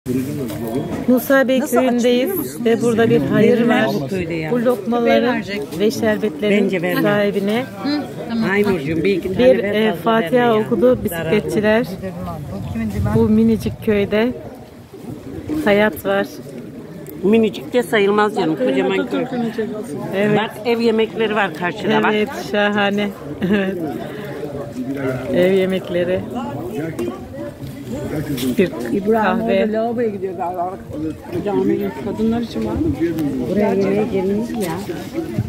Musa Bey köyündeyiz ve burada bir hayır var. Bu lokmaların ve şerbetlerin sahibine bir Fatiha okudu bisikletçiler. Bu minicik köyde hayat var. Minicik de sayılmaz canım, kocaman köy. Evet. Bak ev yemekleri var karşıda bak. Evet, şahane. Evet. Ev yemekleri. Bir kahve. Lavaboya gidiyor galiba. Cami kadınlar için var mı? Buraya yemeğe geliniz ya.